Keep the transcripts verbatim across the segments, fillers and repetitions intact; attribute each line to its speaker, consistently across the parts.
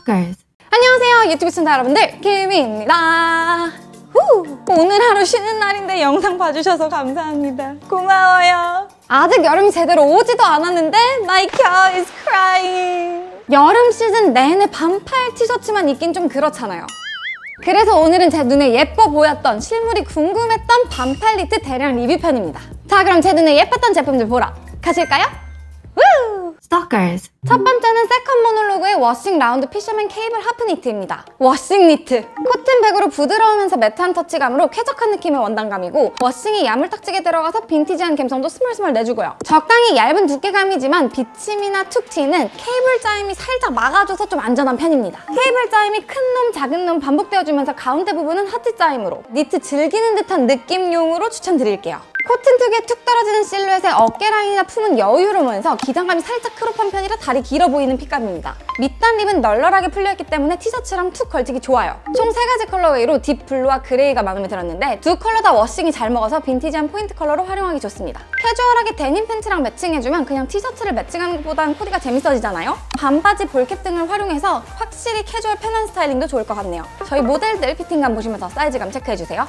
Speaker 1: Stalkers.
Speaker 2: 안녕하세요 유튜브 시청자 여러분들, 김희입니다. 후! 오늘 하루 쉬는 날인데 영상 봐주셔서 감사합니다. 고마워요. 아직 여름이 제대로 오지도 않았는데 My cat is crying. 여름 시즌 내내 반팔 티셔츠만 입긴 좀 그렇잖아요. 그래서 오늘은 제 눈에 예뻐 보였던, 실물이 궁금했던 반팔 니트 대량 리뷰편입니다. 자, 그럼 제 눈에 예뻤던 제품들 보러 가실까요? 우!
Speaker 1: Stalkers.
Speaker 2: 첫 번째는 세컨 모놀로그의 워싱 라운드 피셔맨 케이블 하프 니트입니다. 워싱 니트. 코튼백으로 부드러우면서 매트한 터치감으로 쾌적한 느낌의 원단감이고, 워싱이 야물딱지게 들어가서 빈티지한 감성도 스멀스멀 내주고요. 적당히 얇은 두께감이지만 비침이나 툭 튀는 케이블 짜임이 살짝 막아줘서 좀 안전한 편입니다. 케이블 짜임이 큰 놈 작은 놈 반복되어주면서 가운데 부분은 하트 짜임으로 니트 즐기는 듯한 느낌용으로 추천드릴게요. 코튼 특유의 툭 떨어지는 실루엣에 어깨 라인이나 품은 여유로우면서 기장감이 살짝 크롭한 편이라 다리 길어 보이는 핏감입니다. 밑단 립은 널널하게 풀려있기 때문에 티셔츠랑 툭 걸치기 좋아요. 총 세 가지 컬러웨이로 딥 블루와 그레이가 마음에 들었는데, 두 컬러 다 워싱이 잘 먹어서 빈티지한 포인트 컬러로 활용하기 좋습니다. 캐주얼하게 데님 팬츠랑 매칭해주면 그냥 티셔츠를 매칭하는 것보단 코디가 재밌어지잖아요? 반바지 볼캡 등을 활용해서 확실히 캐주얼 편한 스타일링도 좋을 것 같네요. 저희 모델들 피팅감 보시면서 사이즈감 체크해주세요.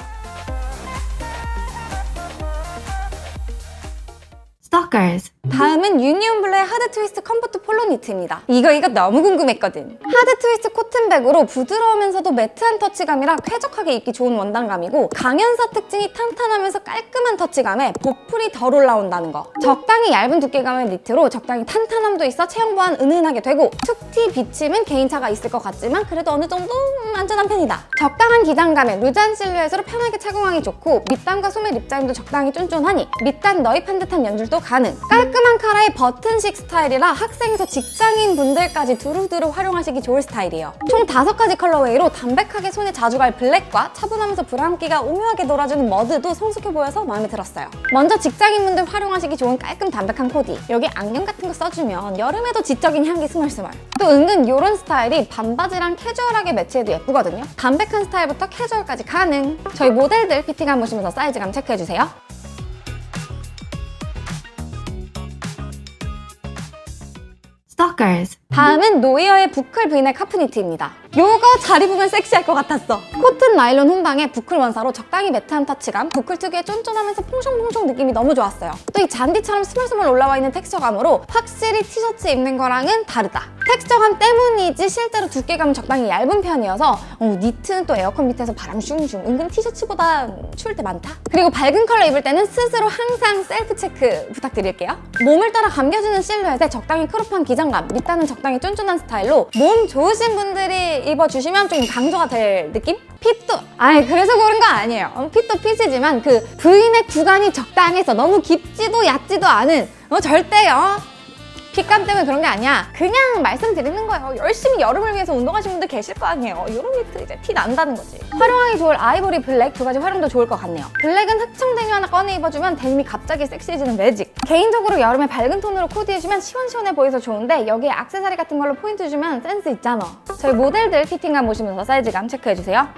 Speaker 1: Stalkers.
Speaker 2: 다음은 유니온 블루의 하드 트위스트 컴포트 폴로 니트입니다. 이거 이거 너무 궁금했거든. 하드 트위스트 코튼백으로 부드러우면서도 매트한 터치감이라 쾌적하게 입기 좋은 원단감이고, 강연사 특징이 탄탄하면서 깔끔한 터치감에 보풀이 덜 올라온다는 거. 적당히 얇은 두께감의 니트로 적당히 탄탄함도 있어 체형 보완 은은하게 되고, 툭티 비침은 개인차가 있을 것 같지만 그래도 어느 정도 음, 안전한 편이다. 적당한 기장감에 루즈한 실루엣으로 편하게 착용하기 좋고, 밑단과 소매 립자임도 적당히 쫀쫀하니 밑단 너입한 듯한 연출도 가능. 깔끔한 카라의 버튼식 스타일이라 학생에서 직장인 분들까지 두루두루 활용하시기 좋을 스타일이에요. 총 다섯 가지 컬러웨이로 담백하게 손에 자주 갈 블랙과 차분하면서 브라운기가 오묘하게 놀아주는 머드도 성숙해 보여서 마음에 들었어요. 먼저 직장인분들 활용하시기 좋은 깔끔 담백한 코디. 여기 안경 같은 거 써주면 여름에도 지적인 향기 스멀스멀. 또 은근 이런 스타일이 반바지랑 캐주얼하게 매치해도 예쁘거든요. 담백한 스타일부터 캐주얼까지 가능. 저희 모델들 피팅감 보시면서 사이즈감 체크해주세요.
Speaker 1: Stalkers.
Speaker 2: 다음은 노이어의 부클 브이넥 하프 니트입니다. 요거 잘 입으면 섹시할 것 같았어. 코튼 나일론 혼방에 부클 원사로 적당히 매트한 터치감, 부클 특유의 쫀쫀하면서 퐁숑퐁숑 느낌이 너무 좋았어요. 또 이 잔디처럼 스멀스멀 올라와 있는 텍스처감으로 확실히 티셔츠 입는 거랑은 다르다. 텍스처감 때문이지 실제로 두께감은 적당히 얇은 편이어서 어, 니트는 또 에어컨 밑에서 바람 슝슝, 은근 티셔츠보다 추울 때 많다? 그리고 밝은 컬러 입을 때는 스스로 항상 셀프 체크 부탁드릴게요. 몸을 따라 감겨주는 실루엣에 적당히 크롭한 기장감, 밑단은 적당히 쫀쫀한 스타일로 몸 좋으신 분들이 입어주시면 좀 강조가 될 느낌? 핏도, 아이 그래서 고른 거 아니에요. 어, 핏도 핏이지만 그 브이넥 구간이 적당해서 너무 깊지도 얕지도 않은, 어, 절대 어? 핏감 때문에 그런 게 아니야. 그냥 말씀드리는 거예요. 열심히 여름을 위해서 운동하시는 분들 계실 거 아니에요. 이런 니트 이제 티 난다는 거지. 활용하기 좋을 아이보리 블랙 두 가지 활용도 좋을 것 같네요. 블랙은 흑청 데님 하나 꺼내 입어주면 데님이 갑자기 섹시해지는 매직. 개인적으로 여름에 밝은 톤으로 코디해주면 시원시원해 보여서 좋은데, 여기에 액세서리 같은 걸로 포인트 주면 센스 있잖아. 저희 모델들 피팅감 보시면서 사이즈감 체크해주세요.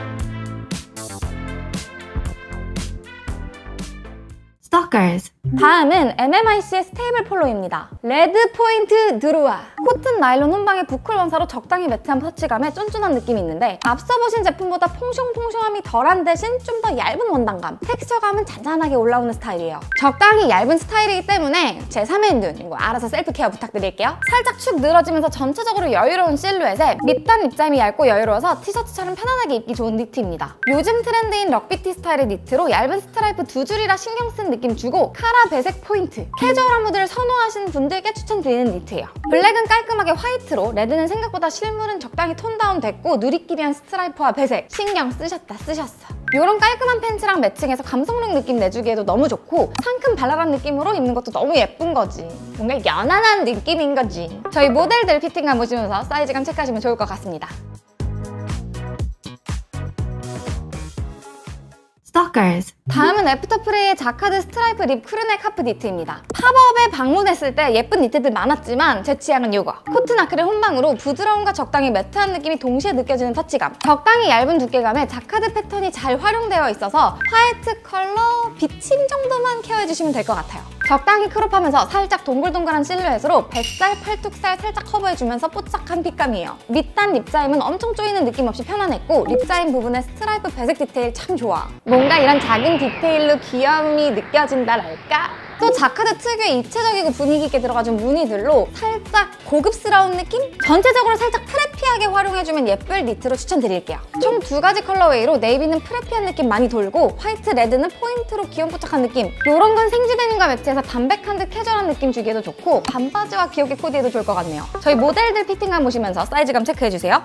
Speaker 1: Stalkers.
Speaker 2: 다음은 엠엠아이씨의 스테이블 폴로입니다. 레드 포인트 드루아. 코튼 나일론 혼방의 부클 원사로 적당히 매트한 터치감에 쫀쫀한 느낌이 있는데, 앞서 보신 제품보다 퐁숑퐁숑함이 덜한 대신 좀 더 얇은 원단감, 텍스처감은 잔잔하게 올라오는 스타일이에요. 적당히 얇은 스타일이기 때문에 제 삼의 눈, 이거 알아서 셀프 케어 부탁드릴게요. 살짝 축 늘어지면서 전체적으로 여유로운 실루엣에 밑단 립자임이 얇고 여유로워서 티셔츠처럼 편안하게 입기 좋은 니트입니다. 요즘 트렌드인 럭비티 스타일의 니트로 얇은 스트라이프 두 줄이라 신경 쓴 느낌 주고, 카라 배색 포인트, 캐주얼한 무드를 선호하시는 분들께 추천드리는 니트예요. 블랙은 깔끔하게 화이트로, 레드는 생각보다 실물은 적당히 톤 다운 됐고 누리끼리한 스트라이프와 배색 신경 쓰셨다 쓰셨어. 이런 깔끔한 팬츠랑 매칭해서 감성룩 느낌 내주기에도 너무 좋고, 상큼 발랄한 느낌으로 입는 것도 너무 예쁜 거지. 뭔가 연한한 느낌인 거지. 저희 모델들 피팅감 보시면서 사이즈감 체크하시면 좋을 것 같습니다.
Speaker 1: Stalkers.
Speaker 2: 다음은 애프터프레이의 자카드 스트라이프 립 크루넥 하프 니트입니다. 팝업에 방문했을 때 예쁜 니트들 많았지만 제 취향은 이거. 코튼 아크릴 혼방으로 부드러움과 적당히 매트한 느낌이 동시에 느껴지는 터치감, 적당히 얇은 두께감에 자카드 패턴이 잘 활용되어 있어서 화이트 컬러 비침 정도만 케어해주시면 될 것 같아요. 적당히 크롭하면서 살짝 동글동글한 실루엣으로 뱃살, 팔뚝살 살짝 커버해주면서 뽀짝한 핏감이에요. 밑단 립자임은 엄청 조이는 느낌 없이 편안했고 립자임 부분에 스트라이프 배색 디테일 참 좋아. 뭔가 이런 작은 디테일로 귀여움이 느껴진다랄까? 또 자카드 특유의 입체적이고 분위기 있게 들어가준 무늬들로 살짝 고급스러운 느낌? 전체적으로 살짝 프레피하게 활용해주면 예쁠 니트로 추천드릴게요. 총 두 가지 컬러웨이로 네이비는 프레피한 느낌 많이 돌고 화이트, 레드는 포인트로 귀염뽀짝한 느낌. 이런 건 생지 데님과 매치해서 담백한 듯 캐주얼한 느낌 주기에도 좋고 반바지와 귀엽게 코디해도 좋을 것 같네요. 저희 모델들 피팅감 보시면서 사이즈감 체크해주세요.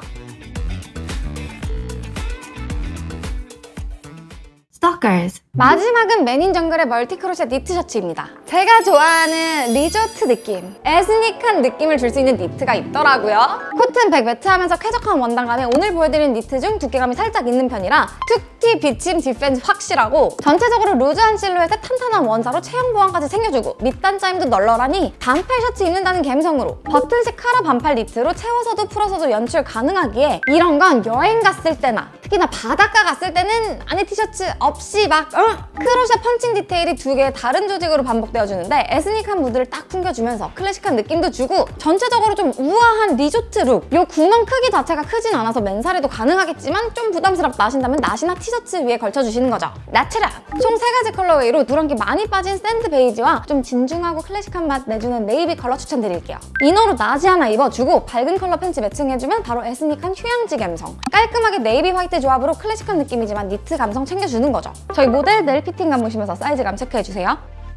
Speaker 1: Stalkers.
Speaker 2: 마지막은 맨인 정글의 멀티 크로셋 니트 셔츠입니다. 제가 좋아하는 리조트 느낌, 에스닉한 느낌을 줄 수 있는 니트가 있더라고요. 코튼 백 매트하면서 쾌적한 원단감에 오늘 보여드리는 니트 중 두께감이 살짝 있는 편이라 툭티 비침 디펜스 확실하고 전체적으로 루즈한 실루엣에 탄탄한 원사로 체형 보완까지 챙겨주고 밑단 짜임도 널널하니 반팔 셔츠 입는다는 감성으로 버튼식 카라 반팔 니트로 채워서도 풀어서도 연출 가능하기에 이런 건 여행 갔을 때나 특히나 바닷가 갔을 때는 안에 티셔츠 없이 막 어? 크로셋 펀칭 디테일이 두 개의 다른 조직으로 반복되어주는데 에스닉한 무드를 딱 풍겨주면서 클래식한 느낌도 주고 전체적으로 좀 우아한 리조트 룩. 요 구멍 크기 자체가 크진 않아서 맨살에도 가능하겠지만 좀 부담스럽다 하신다면 나시나 티셔츠 위에 걸쳐주시는 거죠. 나트라! 총 세 가지 컬러웨이로 누런기 많이 빠진 샌드 베이지와 좀 진중하고 클래식한 맛 내주는 네이비 컬러 추천드릴게요. 이너로 나시 하나 입어주고 밝은 컬러 팬츠 매칭해주면 바로 에스닉한 휴양지 감성. 깔끔하게 네이비 화이트 조합으로 클래식한 느낌이지만 니트 감성 챙겨주는 거죠. 저희 모델들 피팅감 보시면서 사이즈감 체크해주세요.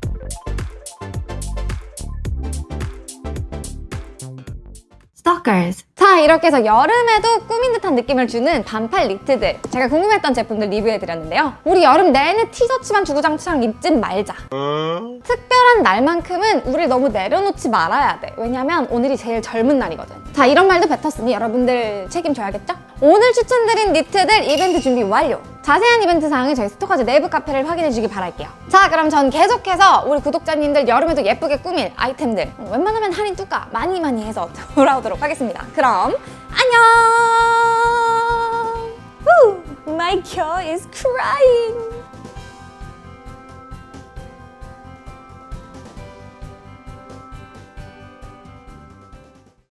Speaker 1: Stalkers.
Speaker 2: 자, 이렇게 해서 여름에도 꾸민 듯한 느낌을 주는 반팔 니트들 제가 궁금했던 제품들 리뷰해드렸는데요. 우리 여름 내내 티셔츠만 주구장창 입진 말자. 어? 특별한 날만큼은 우리 너무 내려놓지 말아야 돼. 왜냐면 오늘이 제일 젊은 날이거든. 자, 이런 말도 뱉었으니 여러분들 책임져야겠죠? 오늘 추천드린 니트들 이벤트 준비 완료! 자세한 이벤트 사항은 저희 스토커즈 내부 카페를 확인해주기 바랄게요. 자, 그럼 전 계속해서 우리 구독자님들 여름에도 예쁘게 꾸밀 아이템들 웬만하면 할인 뚜까 많이 많이 해서 돌아오도록 하겠습니다. 그럼 안녕! Woo! My girl is crying!